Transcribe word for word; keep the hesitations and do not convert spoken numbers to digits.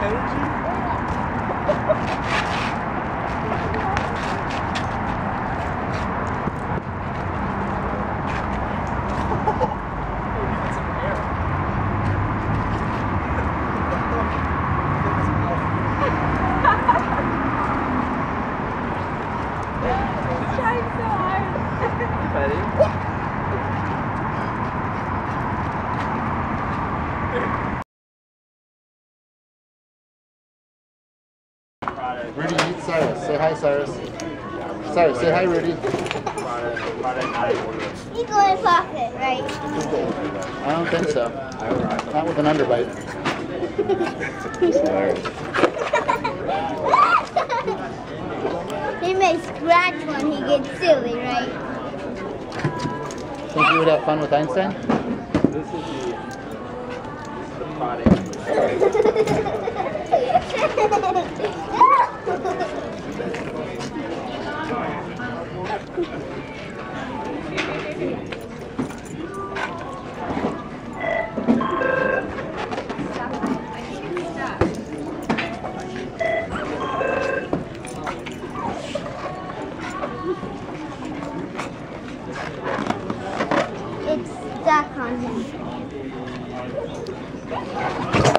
Rudy, meet Cyrus. Say hi, Cyrus. Cyrus, say hi, Rudy. You go in pocket, right? I don't think so. Not with an underbite. He may scratch when he gets silly, right? Think you would have fun with Einstein? This is the, the product. It's stuck on him.